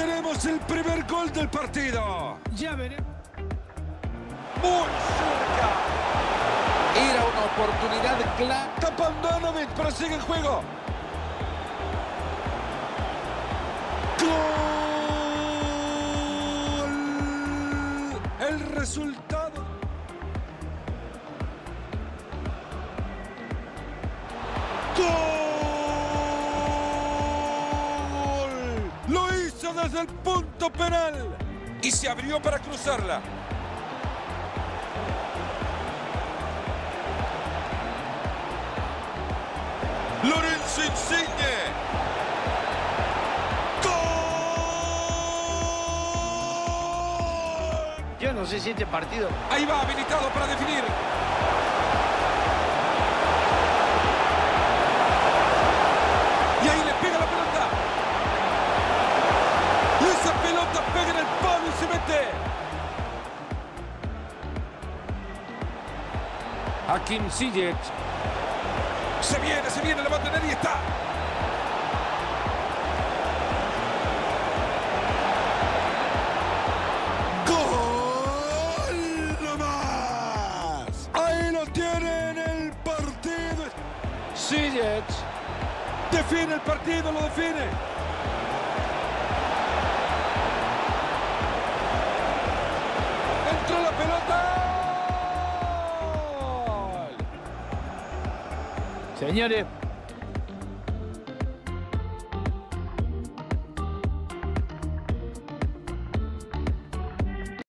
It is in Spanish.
tenemos el primer gol del partido. Ya veremos. Muy cerca. Era una oportunidad clara. Tapandanovic, pero sigue el juego. ¡Gol! El resultado. ¡Gol! Lo hizo desde el punto penal. Y se abrió para cruzarla. Lorenzo Insigne. ¡Gol! Yo no sé si este partido... Ahí va, habilitado para definir. Y ahí le pega la pelota. Y esa pelota pega en el palo y se mete. Hakim Ziyech. Se viene, la va a tener y está. ¡Gol! ¡No más! Ahí lo tienen, el partido. Ziyech. Define el partido, lo define. Entró la pelota. Señores,